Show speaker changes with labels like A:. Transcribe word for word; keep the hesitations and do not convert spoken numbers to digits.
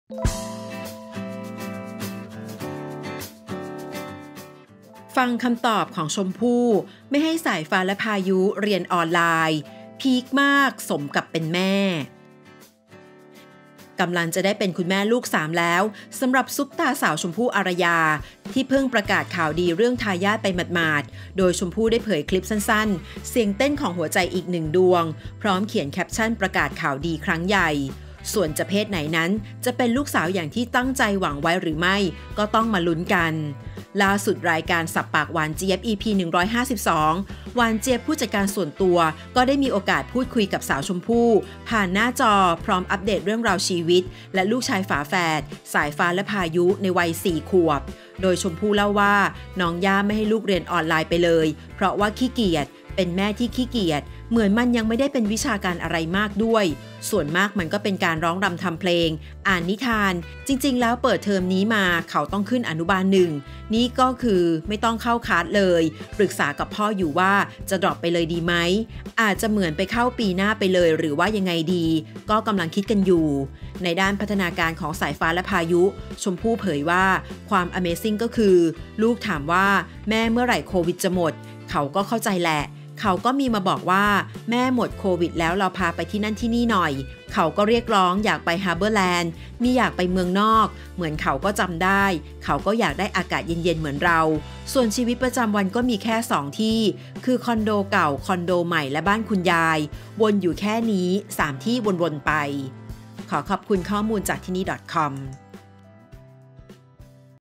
A: ฟังคำตอบของชมพู่ไม่ให้สายฟ้าและพายุเรียนออนไลน์พีคมากสมกับเป็นแม่กำลังจะได้เป็นคุณแม่ลูกสามแล้วสำหรับซุปตาสาวชมพู่อารยาที่เพิ่งประกาศข่าวดีเรื่องทายาทไปหมาดๆโดยชมพู่ได้เผยคลิปสั้นๆเสียงเต้นของหัวใจอีกหนึ่งดวงพร้อมเขียนแคปชั่นประกาศข่าวดีครั้งใหญ่ส่วนจะเพศไหนนั้นจะเป็นลูกสาวอย่างที่ตั้งใจหวังไว้หรือไม่ก็ต้องมาลุ้นกันล่าสุดรายการสับปากหวานเจี๊ยบ อี พี หนึ่งร้อยห้าสิบสองหวานเจี๊ยบผู้จัดการส่วนตัวก็ได้มีโอกาสพูดคุยกับสาวชมพู่ผ่านหน้าจอพร้อมอัปเดตเรื่องราวชีวิตและลูกชายฝาแฝดสายฟ้าและพายุในวัยสี่ขวบโดยชมพู่เล่าว่าน้องย่าไม่ให้ลูกเรียนออนไลน์ไปเลยเพราะว่าขี้เกียจเป็นแม่ที่ขี้เกียจเหมือนมันยังไม่ได้เป็นวิชาการอะไรมากด้วยส่วนมากมันก็เป็นการร้องรำทำเพลงอ่านนิทานจริงๆแล้วเปิดเทอมนี้มาเขาต้องขึ้นอนุบาลหนึ่งนี่ก็คือไม่ต้องเข้าคลาสเลยปรึกษากับพ่ออยู่ว่าจะดรอปไปเลยดีไหมอาจจะเหมือนไปเข้าปีหน้าไปเลยหรือว่ายังไงดีก็กำลังคิดกันอยู่ในด้านพัฒนาการของสายฟ้าและพายุชมพู่เผยว่าความ Amazing ก็คือลูกถามว่าแม่เมื่อไหร่โควิดจะหมดเขาก็เข้าใจแหละเขาก็มีมาบอกว่าแม่หมดโควิดแล้วเราพาไปที่นั่นที่นี่หน่อยเขาก็เรียกร้องอยากไปฮาร์เบอร์แลนด์มีอยากไปเมืองนอกเหมือนเขาก็จำได้เขาก็อยากได้อากาศเย็นๆเหมือนเราส่วนชีวิตประจำวันก็มีแค่สองที่คือคอนโดเก่าคอนโดใหม่และบ้านคุณยายวนอยู่แค่นี้สามที่วนๆไปขอขอบคุณข้อมูลจากที่นี่ .com